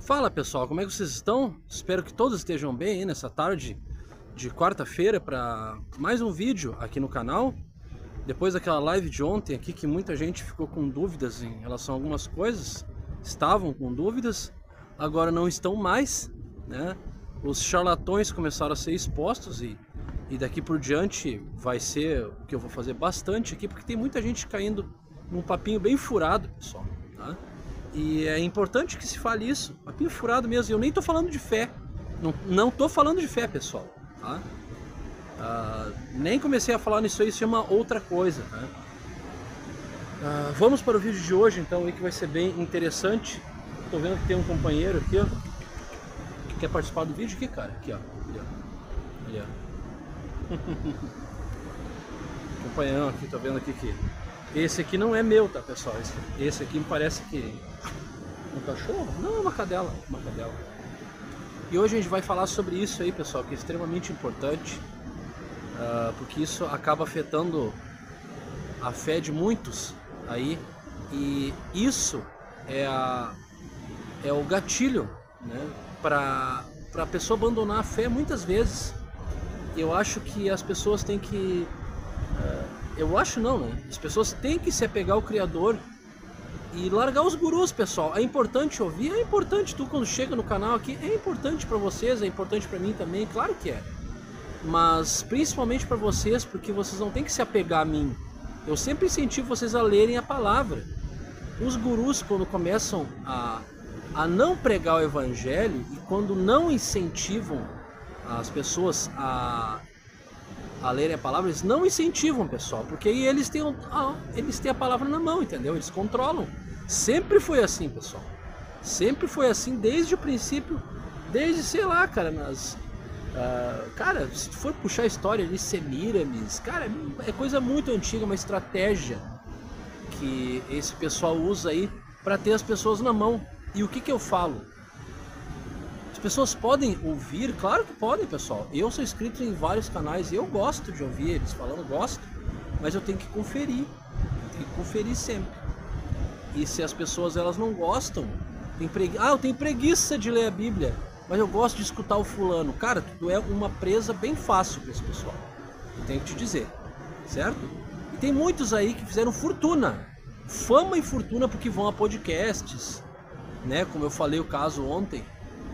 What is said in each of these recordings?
Fala pessoal, como é que vocês estão? Espero que todos estejam bem aí nessa tarde de quarta-feira para mais um vídeo aqui no canal. Depois daquela live de ontem aqui que muita gente ficou com dúvidas em relação a algumas coisas, estavam com dúvidas, agora não estão mais, né? Os charlatões começaram a ser expostos e daqui por diante vai ser o que eu vou fazer bastante aqui, porque tem muita gente caindo num papinho bem furado, pessoal, tá? E é importante que se fale isso, papinho furado mesmo. Eu nem tô falando de fé, não tô falando de fé, pessoal, tá? Nem comecei a falar nisso aí, isso é uma outra coisa, né? Vamos para o vídeo de hoje então, aí, que vai ser bem interessante. Tô vendo que tem um companheiro aqui, ó, que quer participar do vídeo aqui, cara. Aqui, ó. Ali, ó. Companheirão aqui, tô vendo aqui que esse aqui não é meu, tá, pessoal? Esse aqui me parece que um cachorro? Não, é uma cadela, uma cadela. E hoje a gente vai falar sobre isso aí, pessoal, que é extremamente importante, porque isso acaba afetando a fé de muitos aí, e isso é o gatilho, né, para a pessoa abandonar a fé muitas vezes. Eu acho que as pessoas têm que... eu acho não, né? As pessoas têm que se apegar ao Criador e largar os gurus, pessoal. É importante ouvir, é importante tu quando chega no canal aqui, é importante para vocês, é importante para mim também, claro que é. Mas principalmente para vocês, porque vocês não têm que se apegar a mim. Eu sempre incentivo vocês a lerem a palavra. Os gurus, quando começam a não pregar o evangelho e quando não incentivam as pessoas a lerem a palavra, eles não incentivam, pessoal, porque aí eles têm a palavra na mão, entendeu? Eles controlam. Sempre foi assim, pessoal. Sempre foi assim desde o princípio, desde, sei lá, cara, cara, se for puxar a história ali, Semíramis, cara, é coisa muito antiga, uma estratégia que esse pessoal usa aí para ter as pessoas na mão. E o que eu falo? As pessoas podem ouvir? Claro que podem, pessoal. Eu sou inscrito em vários canais e eu gosto de ouvir eles falando, gosto, mas eu tenho que conferir. Eu tenho que conferir sempre. E se as pessoas elas não gostam, eu tenho preguiça de ler a Bíblia, mas eu gosto de escutar o fulano. Cara, tu é uma presa bem fácil para esse pessoal. Eu tenho que te dizer, certo? E tem muitos aí que fizeram fortuna, fama e fortuna porque vão a podcasts, né? Como eu falei o caso ontem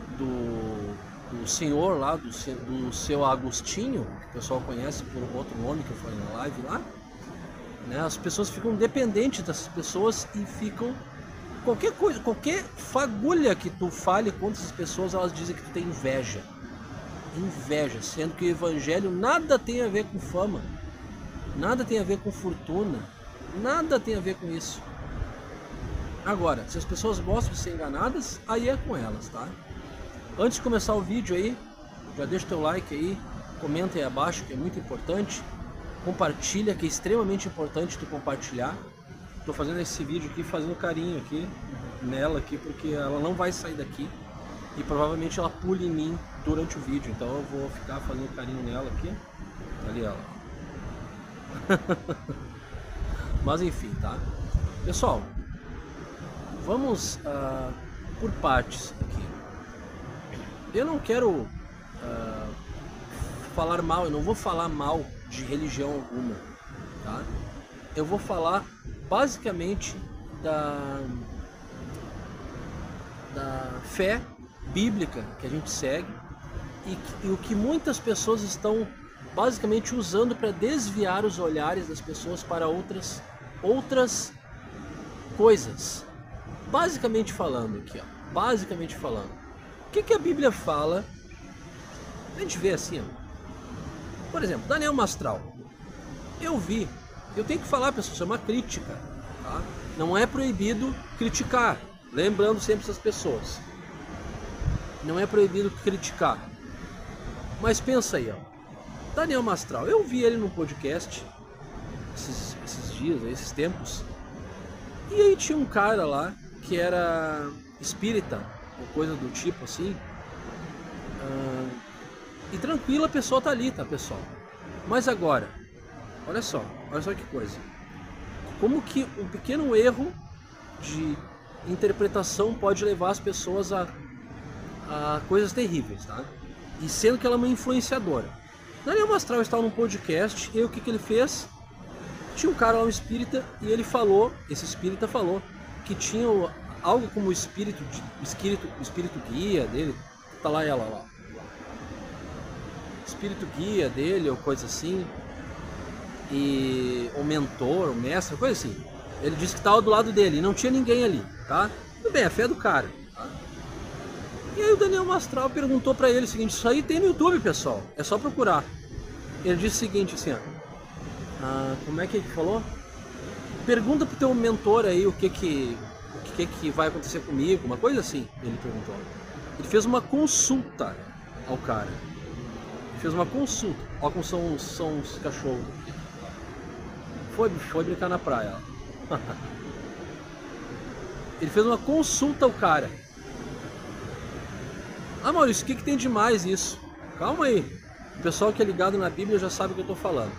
do senhor lá, do seu Agostinho, que o pessoal conhece por outro nome que eu falei na live lá, né? As pessoas ficam dependentes dessas pessoas e ficam... Qualquer coisa, qualquer fagulha que tu fale contra essas pessoas, elas dizem que tu tem inveja. Inveja, sendo que o evangelho nada tem a ver com fama, nada tem a ver com fortuna, nada tem a ver com isso. Agora, se as pessoas gostam de ser enganadas, aí é com elas, tá? Antes de começar o vídeo aí, já deixa o teu like aí, comenta aí abaixo, que é muito importante. Compartilha, que é extremamente importante tu compartilhar. Tô fazendo esse vídeo aqui, fazendo carinho aqui nela aqui, porque ela não vai sair daqui e provavelmente ela pula em mim durante o vídeo, então eu vou ficar fazendo carinho nela aqui. Ali ela. Mas enfim, tá? Pessoal, vamos por partes aqui. Eu não quero falar mal, eu não vou falar mal de religião alguma, tá? Eu vou falar basicamente da fé bíblica que a gente segue e o que muitas pessoas estão basicamente usando para desviar os olhares das pessoas para outras coisas. Basicamente falando aqui, ó, basicamente falando, o que a Bíblia fala? A gente vê assim, ó. Por exemplo, Daniel Mastral. Eu tenho que falar, pessoal, isso é uma crítica, tá? Não é proibido criticar, lembrando sempre essas pessoas. Não é proibido criticar. Mas pensa aí, ó. Daniel Mastral, eu vi ele no podcast esses dias, esses tempos. E aí tinha um cara lá que era espírita, ou coisa do tipo assim. E tranquilo, a pessoa tá ali, tá, pessoal? Mas agora, olha só que coisa. Como que um pequeno erro de interpretação pode levar as pessoas a coisas terríveis, tá? E sendo que ela é uma influenciadora. Daniel Mastral estava num podcast, e aí o que ele fez? Tinha um cara lá, um espírita, e ele falou, esse espírita falou, que tinha algo como o espírito guia dele, tá lá ela lá. Espírito guia dele, ou coisa assim, e o mentor, o mestre, coisa assim. Ele disse que estava do lado dele, e não tinha ninguém ali, tá? Tudo bem, a fé é do cara. Tá? E aí o Daniel Mastral perguntou pra ele o seguinte, isso aí tem no YouTube, pessoal, é só procurar. Ele disse o seguinte, assim, ó, como é que ele falou? Pergunta pro teu mentor aí o que vai acontecer comigo, uma coisa assim, ele perguntou. Ele fez uma consulta ao cara. Ele fez uma consulta. Olha como são os cachorros. Foi brincar na praia. Ele fez uma consulta ao cara. Maurício, o que tem de mais isso? Calma aí. O pessoal que é ligado na Bíblia já sabe o que eu estou falando.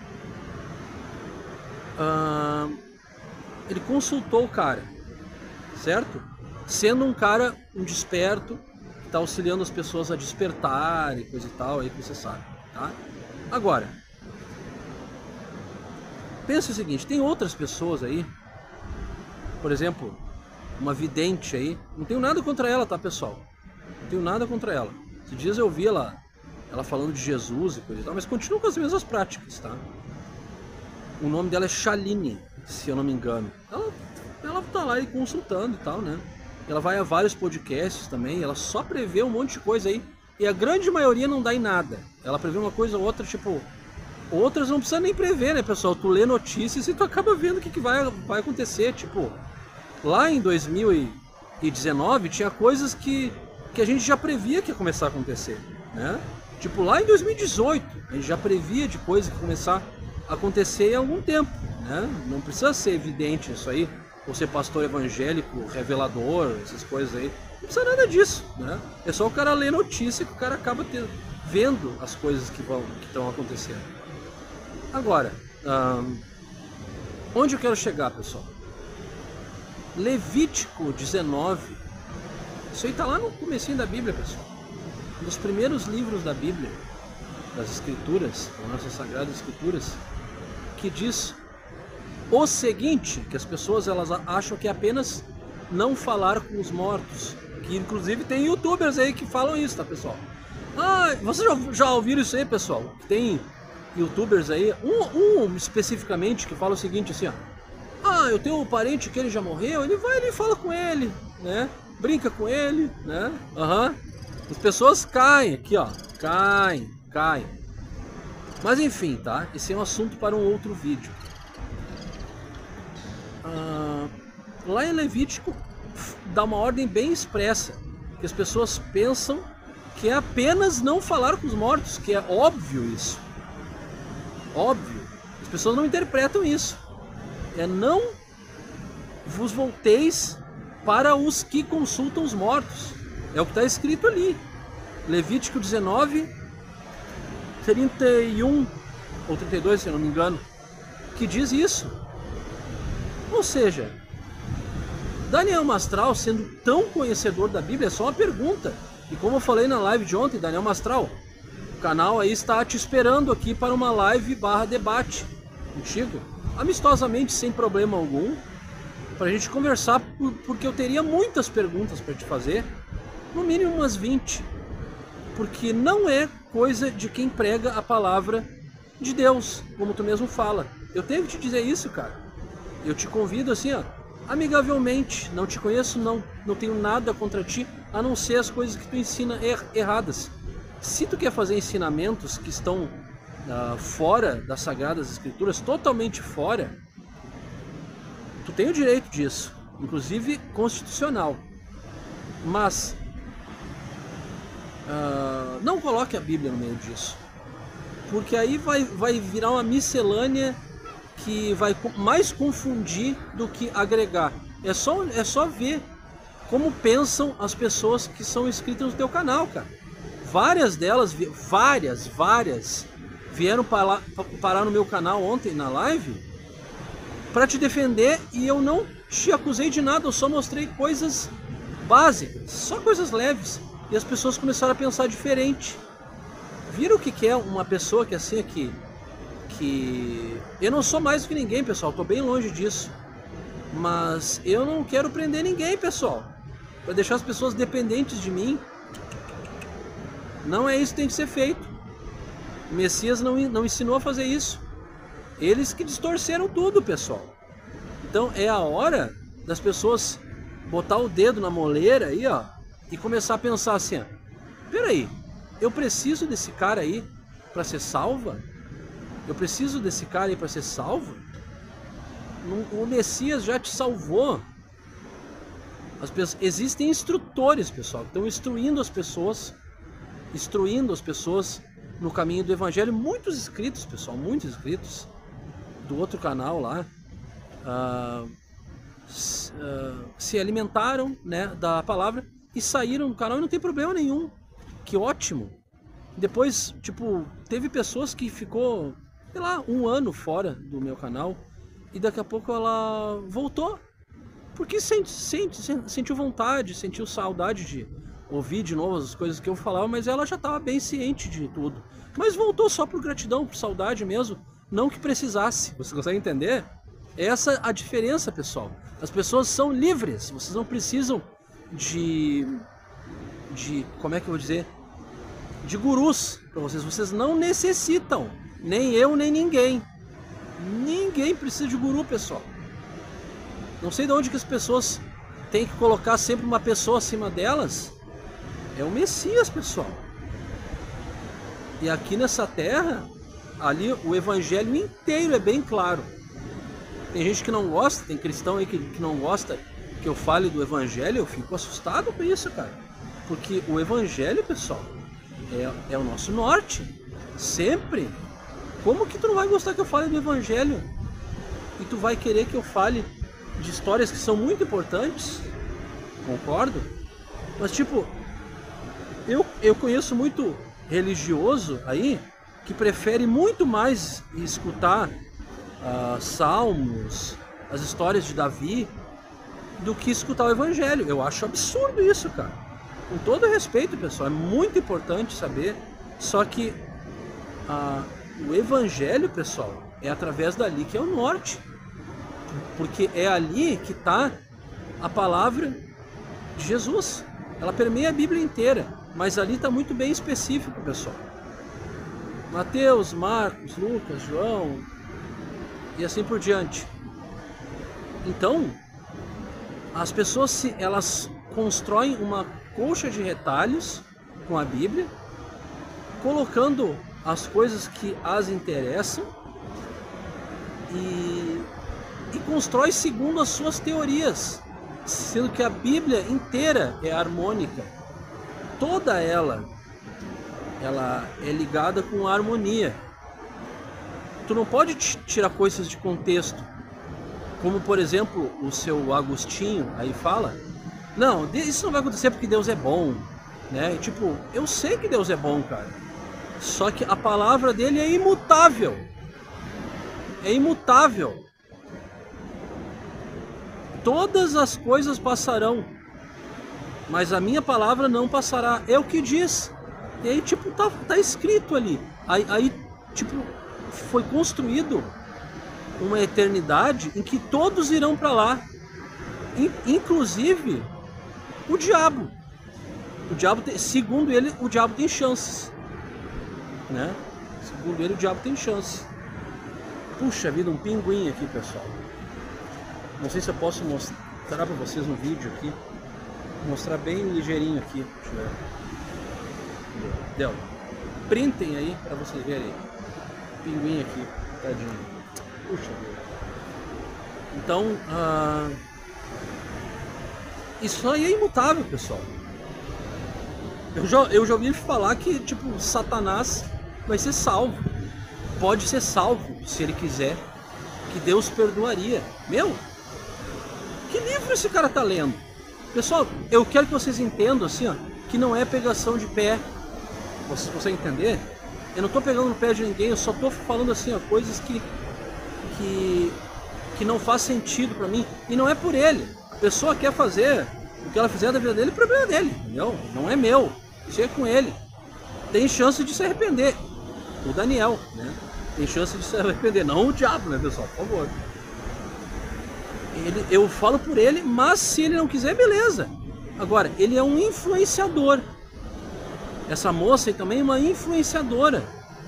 Ele consultou o cara, certo? Sendo um cara, um desperto, que está auxiliando as pessoas a despertar e coisa e tal, aí que você sabe, tá? Agora, pensa o seguinte, tem outras pessoas aí, por exemplo, uma vidente aí, não tenho nada contra ela, tá, pessoal? Não tenho nada contra ela. Esses dias eu vi ela falando de Jesus e coisa e tal, mas continua com as mesmas práticas, tá? O nome dela é Shaline, se eu não me engano. Ela tá lá aí consultando e tal, né? Ela vai a vários podcasts também, ela só prevê um monte de coisa aí, e a grande maioria não dá em nada. Ela prevê uma coisa ou outra, tipo... Outras não precisa nem prever, né, pessoal? Tu lê notícias e tu acaba vendo o que vai acontecer, tipo... Lá em 2019 tinha coisas que a gente já previa que ia começar a acontecer, né? Tipo, lá em 2018 a gente já previa de coisas que ia começar a acontecer há algum tempo, né? Não precisa ser evidente isso aí, ou ser pastor evangélico, revelador, essas coisas aí. Não precisa nada disso, né? É só o cara ler notícia que o cara acaba vendo as coisas que estão acontecendo. Agora, onde eu quero chegar, pessoal? Levítico 19. Isso aí está lá no comecinho da Bíblia, pessoal. Um dos primeiros livros da Bíblia, das Escrituras, das nossas Sagradas Escrituras, que diz o seguinte, que as pessoas elas acham que é apenas não falar com os mortos, que inclusive tem youtubers aí que falam isso, tá, pessoal? Vocês já ouviram isso aí, pessoal? Tem youtubers aí, um especificamente que fala o seguinte, assim, ó, eu tenho um parente que ele já morreu, ele vai ali e fala com ele, né? Brinca com ele, né? As pessoas caem aqui, ó, caem. Mas enfim, tá? Esse é um assunto para um outro vídeo. Lá em Levítico dá uma ordem bem expressa, que as pessoas pensam que é apenas não falar com os mortos, que é óbvio isso. Óbvio. As pessoas não interpretam isso. É não vos volteis para os que consultam os mortos. É o que está escrito ali. Levítico 19, 31 ou 32, se eu não me engano, que diz isso. Ou seja, Daniel Mastral, sendo tão conhecedor da Bíblia, é só uma pergunta. E como eu falei na live de ontem, Daniel Mastral, o canal aí está te esperando aqui para uma live /debate contigo, amistosamente, sem problema algum, para a gente conversar, porque eu teria muitas perguntas para te fazer, no mínimo umas 20, porque não é coisa de quem prega a palavra de Deus, como tu mesmo fala. Eu tenho que te dizer isso, cara. Eu te convido assim, ó, amigavelmente, não te conheço, não tenho nada contra ti, a não ser as coisas que tu ensina erradas. Se tu quer fazer ensinamentos que estão fora das Sagradas Escrituras, totalmente fora, tu tem o direito disso, inclusive constitucional. Mas não coloque a Bíblia no meio disso, porque aí vai virar uma miscelânea que vai mais confundir do que agregar. É só ver como pensam as pessoas que são inscritas no teu canal, cara. Várias delas, várias vieram parar no meu canal ontem na live para te defender, e eu não te acusei de nada, eu só mostrei coisas básicas, só coisas leves. e as pessoas começaram a pensar diferente. Viram o que é uma pessoa que assim aqui, que eu não sou mais do que ninguém, pessoal, tô bem longe disso, mas eu não quero prender ninguém, pessoal, para deixar as pessoas dependentes de mim. Não é isso que tem que ser feito. O Messias não ensinou a fazer isso. Eles que distorceram tudo, pessoal. Então é a hora das pessoas botar o dedo na moleira aí, ó, e começar a pensar assim, ó, peraí, eu preciso desse cara aí para ser salva? Eu preciso desse cara aí para ser salvo? O Messias já te salvou. Existem instrutores, pessoal, que estão instruindo as pessoas no caminho do Evangelho. Muitos inscritos, pessoal, muitos inscritos do outro canal lá, se alimentaram, né, da palavra e saíram do canal e não tem problema nenhum. Que ótimo. Depois, tipo, teve pessoas que ficou, sei lá, 1 ano fora do meu canal e daqui a pouco ela voltou porque sentiu vontade, sentiu saudade de ouvir de novo as coisas que eu falava, mas ela já estava bem ciente de tudo, mas voltou só por gratidão, por saudade mesmo, não que precisasse. Você consegue entender? Essa a diferença, pessoal. As pessoas são livres, vocês não precisam de como é que eu vou dizer, de gurus para vocês não necessitam, nem eu nem ninguém precisa de guru, pessoal. Não sei de onde que as pessoas têm que colocar sempre uma pessoa acima delas. É o Messias, pessoal. E aqui nessa terra, ali o Evangelho inteiro é bem claro. Tem gente que não gosta, tem cristão aí que não gosta que eu fale do Evangelho. Eu fico assustado com isso, cara. Porque o Evangelho, pessoal, é o nosso norte. Sempre. Como que tu não vai gostar que eu fale do Evangelho? E tu vai querer que eu fale de histórias que são muito importantes? Concordo. Mas tipo, eu conheço muito religioso aí que prefere muito mais escutar salmos, as histórias de Davi, do que escutar o Evangelho. Eu acho absurdo isso, cara. Com todo respeito, pessoal, é muito importante saber. Só que o Evangelho, pessoal, é através dali que é o norte. Porque é ali que está a palavra de Jesus. Ela permeia a Bíblia inteira, mas ali está muito bem específico, pessoal. Mateus, Marcos, Lucas, João e assim por diante. Então, as pessoas elas constroem uma colcha de retalhos com a Bíblia, colocando as coisas que as interessam e constrói segundo as suas teorias, sendo que a Bíblia inteira é harmônica. Toda ela é ligada com a harmonia. Tu não pode tirar coisas de contexto, como por exemplo o seu Agostinho aí fala, não, isso não vai acontecer porque Deus é bom, né? E, tipo, eu sei que Deus é bom, cara, só que a palavra dele é imutável. É imutável. Todas as coisas passarão, mas a minha palavra não passará. É o que diz. E aí, tipo, tá escrito ali. Aí, tipo, foi construído uma eternidade em que todos irão para lá. Inclusive o diabo. Segundo ele, o diabo tem chances, né? Segundo ele, o diabo tem chances. Puxa vida, um pinguim aqui, pessoal. Não sei se eu posso mostrar para vocês no vídeo aqui. Vou mostrar bem ligeirinho aqui. Deixa eu ver. Deu. Printem aí para vocês verem. Pinguim aqui, tadinho. Puxa vida. Então, isso aí é imutável, pessoal. Eu já ouvi falar que, tipo, Satanás vai ser salvo. Pode ser salvo, se ele quiser. Que Deus perdoaria. Meu, que livro esse cara tá lendo? Pessoal, eu quero que vocês entendam assim, ó, que não é pegação de pé. Vocês conseguem entender? Eu não tô pegando no pé de ninguém, eu só tô falando assim, ó, coisas que não faz sentido pra mim. E não é por ele. A pessoa quer fazer O que ela fizer da vida dele é problema dele, entendeu? Não é meu. Isso é com ele. Tem chance de se arrepender. O Daniel, né? Tem chance de se arrepender. Não o diabo, né, pessoal? Por favor. Eu falo por ele, mas se ele não quiser, beleza. Agora, ele é um influenciador. Essa moça aí também é uma influenciadora.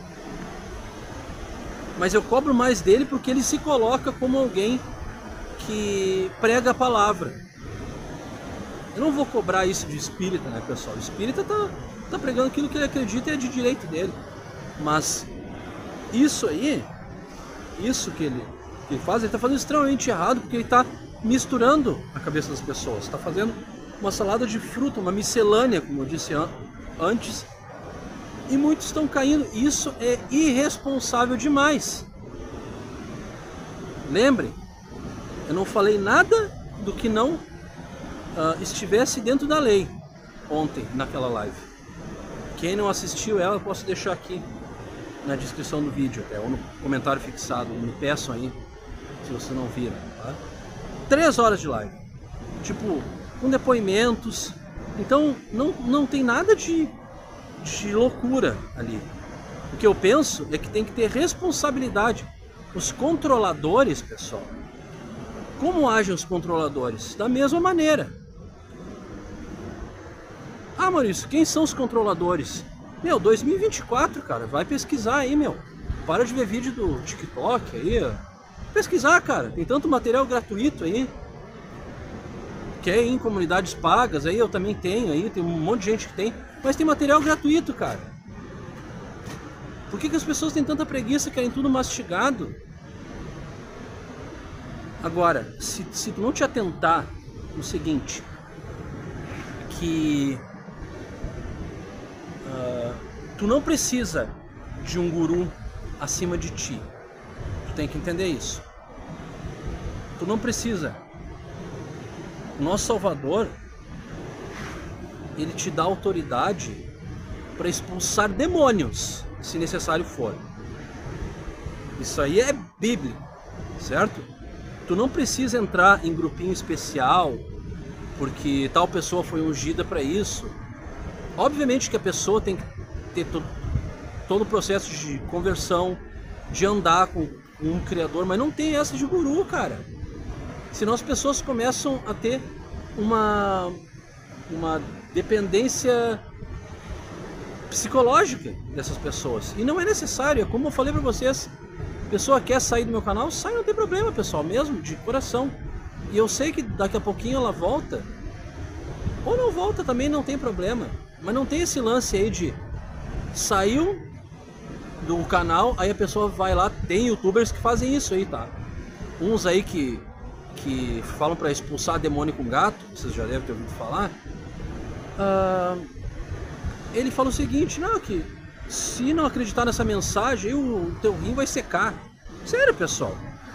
Mas eu cobro mais dele porque ele se coloca como alguém que prega a palavra. Eu não vou cobrar isso de espírita, né, pessoal? O espírita tá pregando aquilo que ele acredita e é de direito dele. Mas isso aí, isso que ele faz, ele tá fazendo extremamente errado, porque ele tá misturando a cabeça das pessoas. Tá fazendo uma salada de fruta, uma miscelânea, como eu disse antes. E muitos estão caindo. Isso é irresponsável demais. Lembrem, eu não falei nada do que não estivesse dentro da lei ontem, naquela live. Quem não assistiu ela, eu posso deixar aqui na descrição do vídeo até, ou no comentário fixado. Me peçam aí, se vocês não viram, tá? 3 horas de live, tipo, com depoimentos. Então não tem nada de loucura ali. O que eu penso é que tem que ter responsabilidade. Os controladores, pessoal, como agem os controladores? Da mesma maneira. Ah, Maurício, quem são os controladores? Meu, 2024, cara, vai pesquisar aí, meu. Para de ver vídeo do TikTok aí, ó. Pesquisar, cara, tem tanto material gratuito aí. Que é em comunidades pagas, aí eu também tenho, aí tem um monte de gente que tem. Mas tem material gratuito, cara. Por que as pessoas têm tanta preguiça, querem tudo mastigado? Agora, se tu não te atentar no seguinte, que tu não precisa de um guru acima de ti. Tu tem que entender isso. Tu não precisa. O nosso Salvador, ele te dá autoridade para expulsar demônios, se necessário for. Isso aí é bíblico, certo? Tu não precisa entrar em grupinho especial porque tal pessoa foi ungida para isso. Obviamente que a pessoa tem que ter todo o processo de conversão, de andar com um criador, mas não tem essa de guru, cara. Senão as pessoas começam a ter uma dependência psicológica dessas pessoas. E não é necessário, é como eu falei pra vocês. A pessoa quer sair do meu canal, sai, não tem problema, pessoal, mesmo, de coração. E eu sei que daqui a pouquinho ela volta. Ou não volta também, não tem problema. Mas não tem esse lance aí de saiu do canal, aí a pessoa vai lá. Tem youtubers que fazem isso aí, tá? Uns aí que falam pra expulsar demônio com gato, vocês já devem ter ouvido falar. Ele fala o seguinte, não, que se não acreditar nessa mensagem, o teu rim vai secar. Sério, pessoal.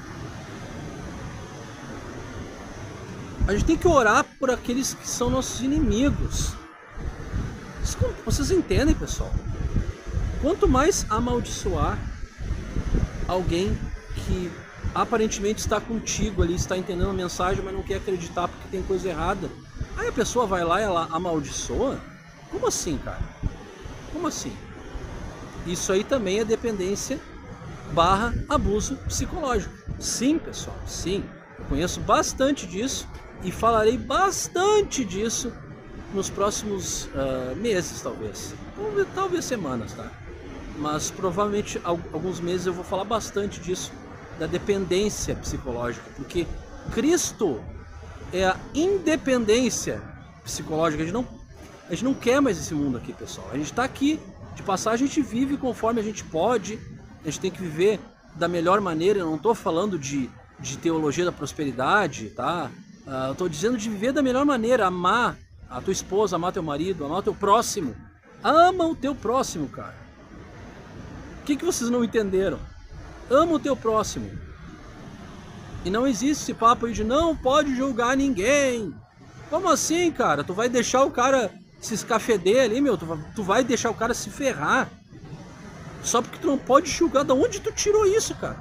A gente tem que orar por aqueles que são nossos inimigos. Vocês entendem, pessoal? Quanto mais amaldiçoar alguém que aparentemente está contigo ali, está entendendo a mensagem, mas não quer acreditar porque tem coisa errada, aí a pessoa vai lá e ela amaldiçoa? Como assim, cara? Como assim? Isso aí também é dependência / abuso psicológico. Sim, pessoal, sim. Eu conheço bastante disso e falarei bastante disso nos próximos meses, talvez semanas, tá? Mas provavelmente alguns meses eu vou falar bastante disso, da dependência psicológica, porque Cristo é a independência psicológica. A gente não quer mais esse mundo aqui, pessoal. A gente está aqui de passagem, a gente vive conforme a gente pode. A gente tem que viver da melhor maneira. Eu não estou falando de teologia da prosperidade, tá? Eu estou dizendo de viver da melhor maneira. Amar a tua esposa, amar teu marido, amar o teu próximo. Ama o teu próximo, cara. O que vocês não entenderam? Ama o teu próximo. E não existe esse papo aí de não pode julgar ninguém. Como assim, cara? Tu vai deixar o cara se escafeder ali, meu? Tu vai deixar o cara se ferrar. Só porque tu não pode julgar. Da onde tu tirou isso, cara?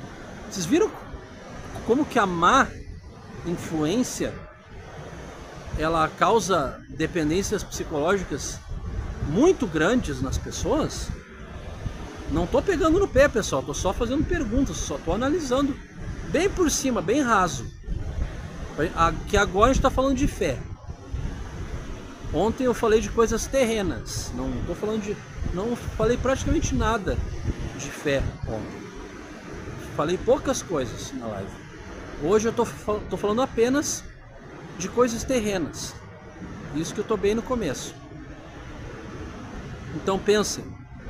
Vocês viram como que a má influência ela causa dependências psicológicas muito grandes nas pessoas, não tô pegando no pé, pessoal, tô só fazendo perguntas, só tô analisando bem por cima, bem raso. Que agora a gente tá falando de fé. Ontem eu falei de coisas terrenas, não falei praticamente nada de fé ontem. Falei poucas coisas na live. Hoje eu tô falando apenas de coisas terrenas. Isso que eu tô bem no começo. Então pensem,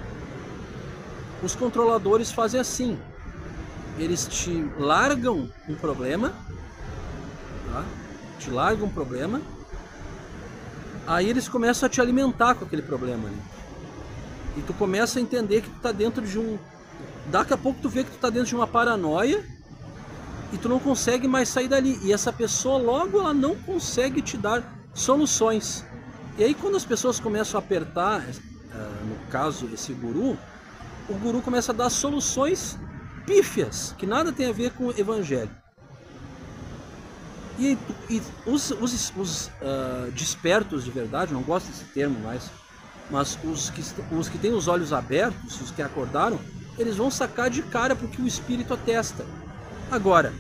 os controladores fazem assim, eles te largam um problema, tá? Te largam um problema, aí eles começam a te alimentar com aquele problema ali. E tu começa a entender que tu tá dentro de um... Daqui a pouco tu vê que tu tá dentro de uma paranoia e tu não consegue mais sair dali. E essa pessoa logo ela não consegue te dar soluções. E aí quando as pessoas começam a apertar, no caso esse guru, o guru começa a dar soluções pífias, que nada tem a ver com o evangelho. E os despertos de verdade, não gosto desse termo mais, mas os que têm os olhos abertos, os que acordaram, eles vão sacar de cara porque o espírito atesta. Agora,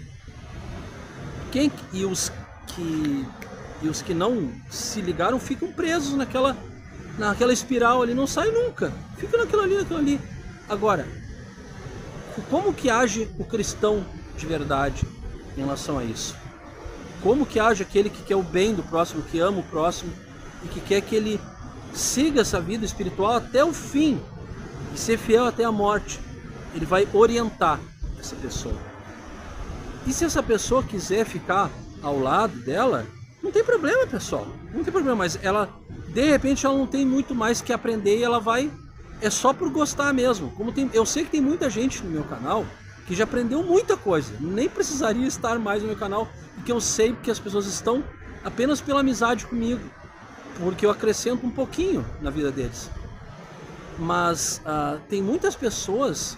os que não se ligaram ficam presos naquela espiral ali, não sai nunca, fica naquilo ali. Agora, como que age o cristão de verdade em relação a isso? Como que age aquele que quer o bem do próximo, que ama o próximo e que quer que ele siga essa vida espiritual até o fim e ser fiel até a morte? Ele vai orientar essa pessoa. E se essa pessoa quiser ficar ao lado dela, não tem problema, pessoal, não tem problema, mas ela, de repente, ela não tem muito mais que aprender e ela vai, é só por gostar mesmo. Eu sei que tem muita gente no meu canal que já aprendeu muita coisa, nem precisaria estar mais no meu canal, porque eu sei que as pessoas estão apenas pela amizade comigo, porque eu acrescento um pouquinho na vida deles. Mas tem muitas pessoas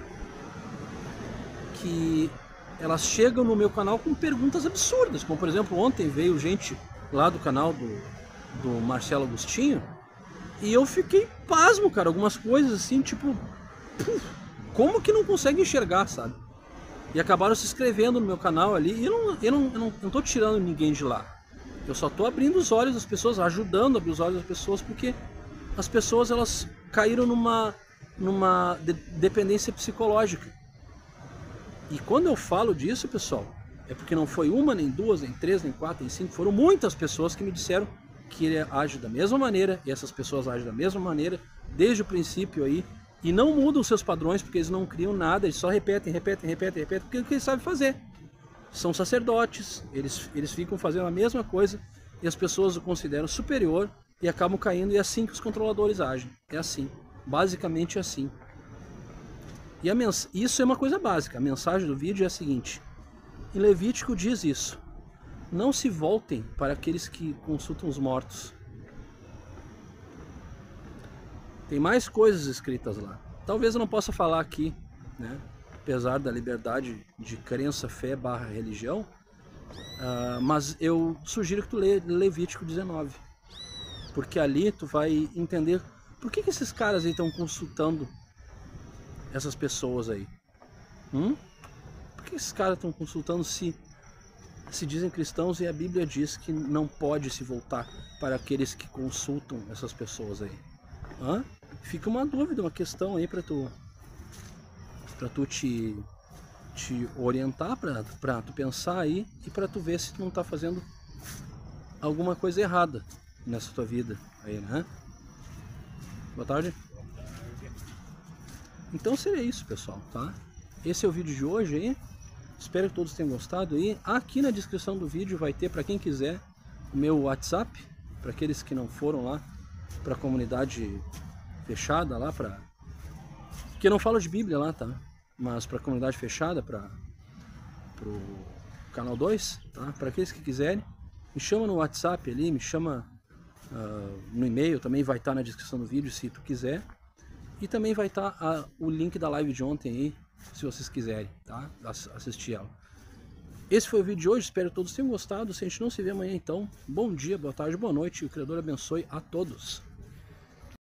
que elas chegam no meu canal com perguntas absurdas, como por exemplo, ontem veio gente lá do canal do Marcelo Agostinho, e eu fiquei pasmo, cara, algumas coisas assim, tipo, como que não consegue enxergar, sabe? E acabaram se inscrevendo no meu canal ali, e eu não tô tirando ninguém de lá. Eu só tô abrindo os olhos das pessoas, ajudando a abrir os olhos das pessoas, porque as pessoas, elas caíram numa dependência psicológica. E quando eu falo disso, pessoal, é porque não foi uma, nem duas, nem três, nem quatro, nem cinco, foram muitas pessoas que me disseram que ele age da mesma maneira, e essas pessoas agem da mesma maneira, desde o princípio aí, e não mudam os seus padrões, porque eles não criam nada, eles só repetem, porque é o que eles sabem fazer. São sacerdotes, eles ficam fazendo a mesma coisa, e as pessoas o consideram superior, e acabam caindo, e é assim que os controladores agem, é assim, basicamente é assim. E isso é uma coisa básica, a mensagem do vídeo é a seguinte: em Levítico diz isso, não se voltem para aqueles que consultam os mortos. Tem mais coisas escritas lá. Talvez eu não possa falar aqui, né? Apesar da liberdade de crença, fé / religião, mas eu sugiro que tu lê Levítico 19, porque ali tu vai entender por que esses caras aí estão consultando essas pessoas aí. Por que esses caras estão consultando se dizem cristãos e a Bíblia diz que não pode se voltar para aqueles que consultam essas pessoas aí? Fica uma dúvida, uma questão aí para tu te orientar, para tu pensar aí e para tu ver se tu não tá fazendo alguma coisa errada nessa tua vida aí, né? Boa tarde. Então seria isso, pessoal, tá? Esse é o vídeo de hoje aí. Espero que todos tenham gostado aí. Aqui na descrição do vídeo vai ter, para quem quiser, o meu WhatsApp, para aqueles que não foram lá para a comunidade fechada lá, porque eu não falo de Bíblia lá, tá? Mas para a comunidade fechada, para o canal 2, tá? Para aqueles que quiserem, me chama no WhatsApp ali, me chama no e-mail, também vai estar na descrição do vídeo se tu quiser. E também vai estar o link da live de ontem aí, se vocês quiserem, tá? Assistir ela. Esse foi o vídeo de hoje, espero que todos tenham gostado. Se a gente não se vê amanhã, então, bom dia, boa tarde, boa noite, e o Criador abençoe a todos.